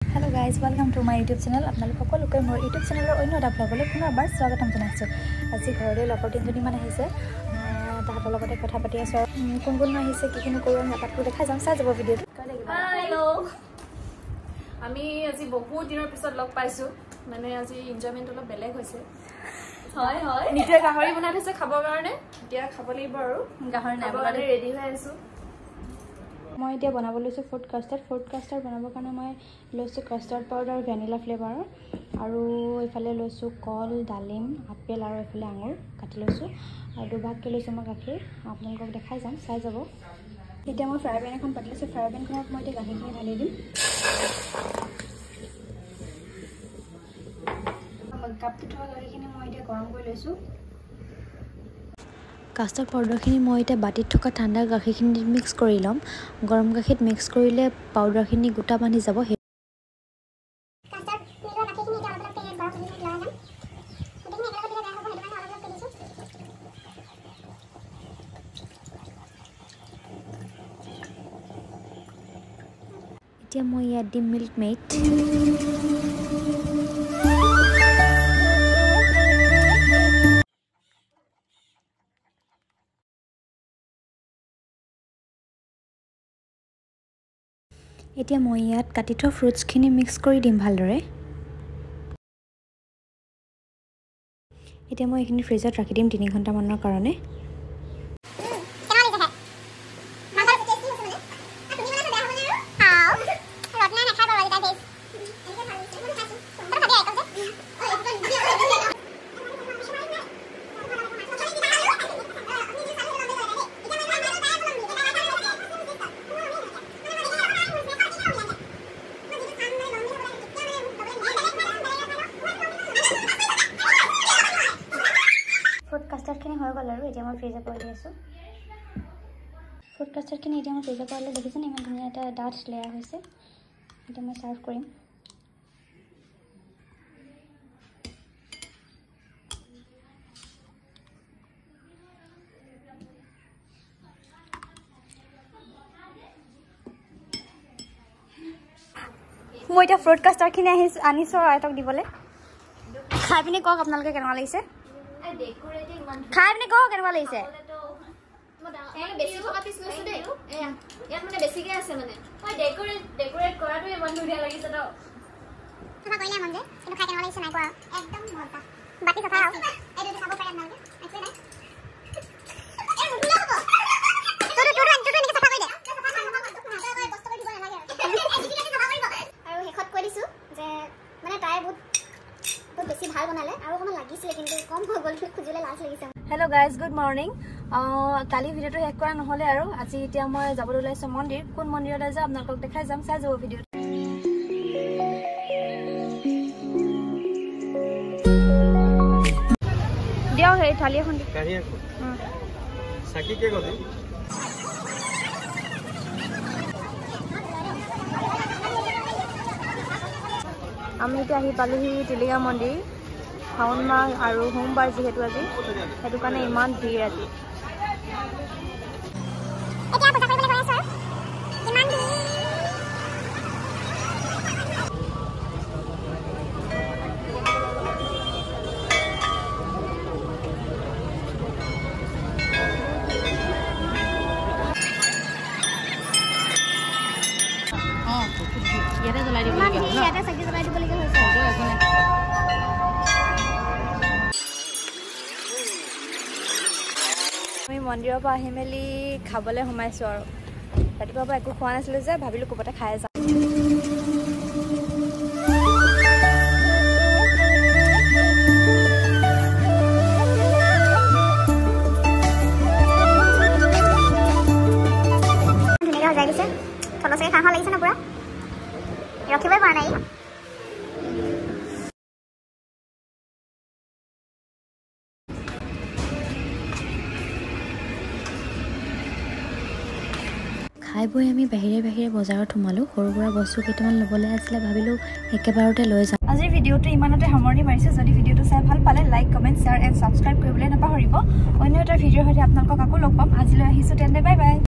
Hello guys, welcome to my YouTube channel. আপোনালোক সকলোকে মোৰ YouTube চেনেলৰ অন্য এটা ব্লগলৈ পুনৰবাৰ স্বাগতম জনাইছো। আজি ঘৰলৈ লগৰ তিনিজনী মান আহিছে। তাহাঁতৰ লগতে কথা পাতি আছো। কোন কোন আহিছে কি কিনো কৰো আমি আপোনালোকক দেখাই যাম। চাই যাব ভিডিঅ'টো। হেল্ল' আমি আজি বহুত দিনৰ পিছত লগ পাইছো। মানে আজি এনজয়মেন্ট অলপ বেলেগ হৈছে। হয় হয় নিতে গাহৰি বনাই থৈছে খাবৰ কাৰণে। এতিয়া খাব লাগিব আৰু গাহৰি নাই বনালে ৰেডি হৈ আছো। মই এতিয়া বনাব লৈছো ফুড কাস্টাৰ্ড বনাবৰ কাৰণে মই লৈছো কাস্টাৰ্ড পাউডাৰ ভ্যানিলা ফ্লেভাৰৰ আৰু ইফালে লৈছো কল ডালিম আপেল আৰু ইফালে আঙুৰ কাটি লৈছো আৰু দুভাগকে লৈছো মই গাখীৰ আপোনালোকক দেখাই যাম চাই যাব। এতিয়া মই ফ্ৰাই পেন এখন পাতি লৈছো ফ্ৰাই পেনখনত মই এতিয়া গাখীৰখিনি ঢালি দিম। কাপটো থোৱা গাখীৰখিনি মই এতিয়া গৰম কৰি লৈছো। কাস্টাৰ্ড পাউডাৰখিনি মই এতিয়া বাটিত থকা ঠাণ্ডা গাখীৰখিনি মিক্স কৰি ল'ম। গৰম গাখীৰত মিক্স কৰিলে পাউডাৰখিনি গোটা বান্ধি যাব। এতিয়া মই ইয়াত দিম মিল্ক মেড। এতিয়া মই ইয়াত কাটি থোৱা ফ্ৰুটছখিনি মিক্স কৰি দিম ভালদৰে। এতিয়া মই এইখিনি ফ্ৰিজত ৰাখি দিম 3 ঘণ্টামানৰ কাৰণে। ফুড কাস্টাৰ্ডখিনি হৈ গ'ল আৰু এতিয়া মই ফ্ৰিজত কৰি দি আছোঁ। ফুড কাস্টাৰ্ডখিনি এতিয়া মই ফ্ৰিজত কৰিলে দেখিছেনে ইমান ধুনীয়া এটা ডাঠ লেয়াৰ হৈছে। এতিয়া মই ছাৰ্ভ কৰিম। মই এতিয়া ফ্ৰুট কাস্টাৰ্ডখিনি আনিছোঁ আৰু আইতক দিবলৈ। খাই পিনে কওক আপোনালোকে কেনেকুৱা লাগিছে। খাই পিনে কওক কেনেকুৱা লাগিছে। Hello' guys good morning. কালি ভিডিঅ'টো শেষ কৰা নহ'লে আৰু আজি এতিয়া মই যাবলৈ ওলাইছোঁ মন্দিৰ। কোন মন্দিৰলৈ যাওঁ আপোনালোকক দেখাই যাম চাই যাব ভিডিঅ'টো। দিয়ক সেই থালি এখন আমি এতিয়া আহি পালোহি টিলিঙা মন্দিৰ। শাওণ মাহ আৰু সোমবাৰ যিহেতু আজি সেইটো কাৰণে ইমান ভিৰ আজি। ইয়াতে জ্বলাই দিবলগীয়া হৈছে। আমি মন্দিৰৰ পৰা আহি মেলি খাবলৈ সোমাইছোঁ আৰু ৰাতিপুৱাৰ পৰা একো খোৱা নাছিলোঁ যে ভাবিলোঁ ক'ৰবাতে খাই যাম। ধুনীয়াকৈ সজাই দিছে থলচকৈ খাওঁ লাগিছে ন পুৰা ৰখিবই পৰা নাই। খাই বৈ আমি বাহিৰে বজাৰত সোমালোঁ। সৰু সুৰা বস্তু কেইটামান ল'বলৈ আছিলে ভাবিলোঁ একেবাৰতে লৈ যাম। আজিৰ ভিডিঅ'টো ইমানতে সামৰণি মাৰিছোঁ। যদি ভিডিঅ'টো চাই ভাল পালে like comment share and subscribe কৰিবলৈ নাপাহৰিব। অন্য এটা ভিডিঅ'ৰ সৈতে আপোনালোকক আকৌ লগ পাম। আজিলৈ আহিছোঁ তেন্তে বাই বাই।